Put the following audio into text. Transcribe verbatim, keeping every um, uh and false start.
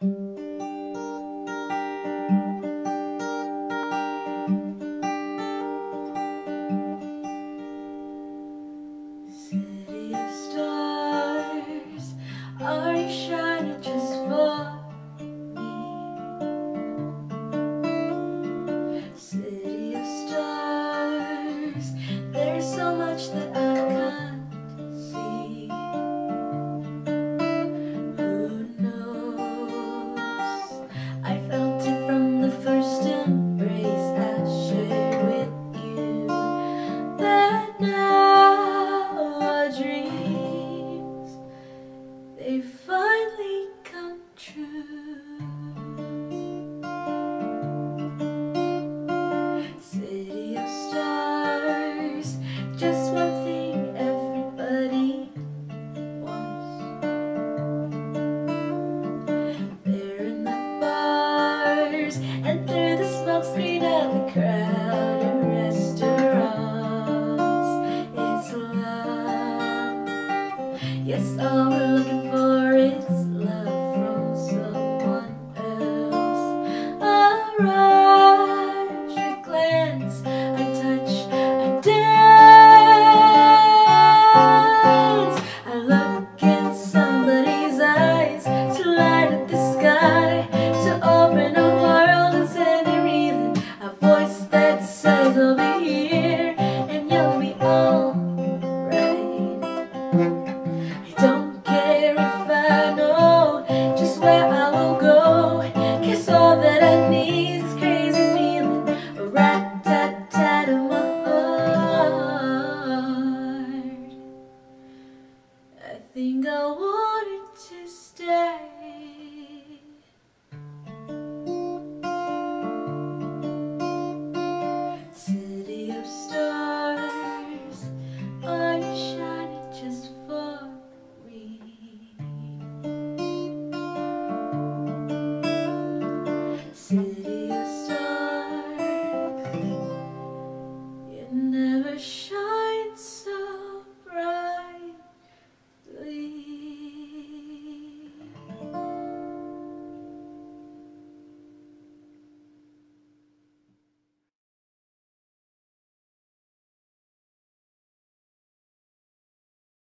City of stars, are you shining just for me? City of stars, there's so much that I can't see. Who knows? I felt it from the first embrace I shared with you, that now our dreams, they finally come true. City of stars, just one thing everybody wants. They're in the bars and through the smoke screen of the crowded restaurants. It's love. Yes, all we're looking for is love from someone else. A rush, a glance, a touch, a dance. I look in somebody's eyes to light up the sky, to open a world and send it reeling. A voice that says I'll be here and you'll be alright. I don't care if I know just where I will go, 'cause all that I need is crazy feeling, a rat-tat-tat in my heart. I think I wanted to stay.